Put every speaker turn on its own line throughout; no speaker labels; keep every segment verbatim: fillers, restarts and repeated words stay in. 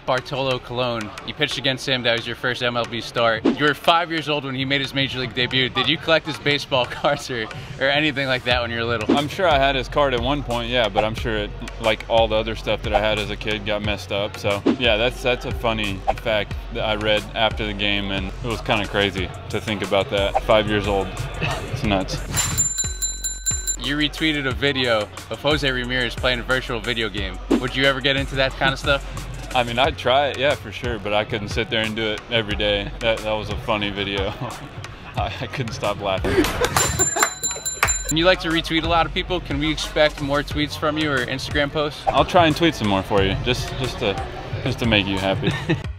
Bartolo Colon. You pitched against him. That was your first M L B start. You were five years old when he made his major league debut. Did you collect his baseball cards or, or anything like that when you were little?
I'm sure I had his card at one point, yeah, but I'm sure it, like all the other stuff that I had as a kid, got messed up. So yeah, that's that's a funny fact that I read after the game, and it was kind of crazy to think about that. Five years old, it's nuts.
You retweeted a video of Jose Ramirez playing a virtual video game. Would you ever get into that kind of stuff?
I mean, I'd try it, yeah, for sure, but I couldn't sit there and do it every day. That, that was a funny video. I, I couldn't stop laughing.
You like to retweet a lot of people. Can we expect more tweets from you or Instagram posts?
I'll try and tweet some more for you, just just to just to make you happy.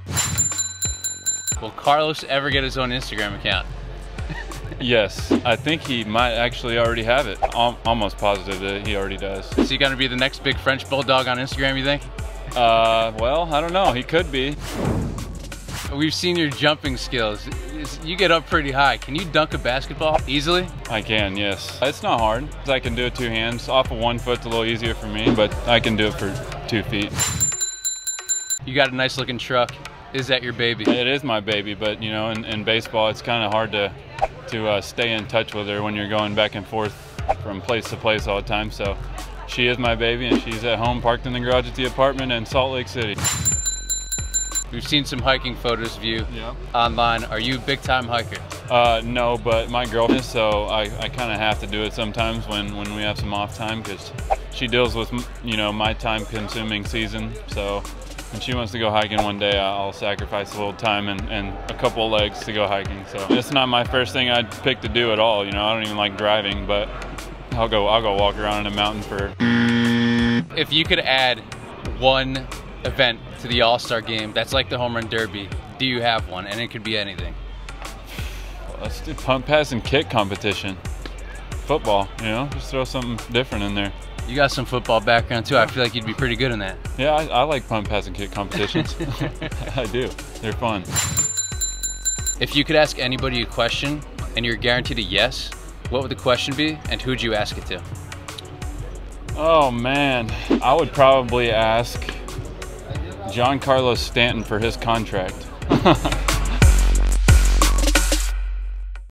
Will Carlos ever get his own Instagram account?
Yes, I think he might actually already have it. I'm almost positive that he already does.
Is he going to be the next big French bulldog on Instagram, you think?
Uh, well, I don't know. He could be.
We've seen your jumping skills. You get up pretty high. Can you dunk a basketball easily?
I can, yes. It's not hard. I can do it two hands. Off of one foot's a little easier for me, but I can do it for two feet.
You got a nice looking truck. Is that your baby?
It is my baby, but you know, in, in baseball, it's kind of hard to to uh, stay in touch with her when you're going back and forth from place to place all the time. So she is my baby, and she's at home parked in the garage at the apartment in Salt Lake City.
We've seen some hiking photos of you
yeah.
online. Are you a big time hiker?
Uh, no, but my girlfriend is, so I, I kind of have to do it sometimes when, when we have some off time, because she deals with, you know, my time consuming season. So when she wants to go hiking one day, I'll sacrifice a little time and, and a couple of legs to go hiking. So it's not my first thing I'd pick to do at all. You know, I don't even like driving, but I'll go I'll go walk around in a mountain for.
If you could add one event to the All-Star game that's like the home run derby, do you have one? And it could be anything.
Well, let's do pump, pass, and kick competition. Football, you know, just throw something different in there.
You got some football background too. I feel like you'd be pretty good in that.
Yeah, I, I like pump, pass, and kick competitions. I do. They're fun.
If you could ask anybody a question and you're guaranteed a yes, what would the question be, and who'd you ask it to?
Oh man, I would probably ask John Carlos Stanton for his contract.